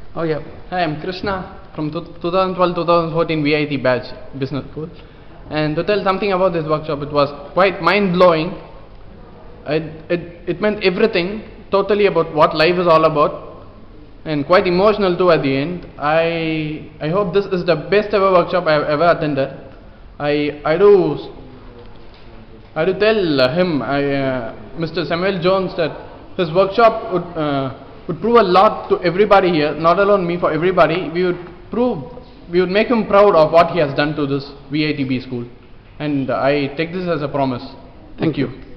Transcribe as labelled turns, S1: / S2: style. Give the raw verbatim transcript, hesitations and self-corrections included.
S1: Oh yeah. Hi, I'm Krishna from twenty twelve to twenty fourteen V I T batch business school. And to tell something about this workshop, it was quite mind-blowing. It, it, it meant everything, totally about what life is all about, and quite emotional too at the end. I, I hope this is the best ever workshop I have ever attended. I, I do I do tell him, I, uh, Mister Samuel Jones, that his workshop would, uh, would prove a lot to everybody here, not alone me, for everybody. We would prove, we would make him proud of what he has done to this V I T B school. And I take this as a promise. Thank you.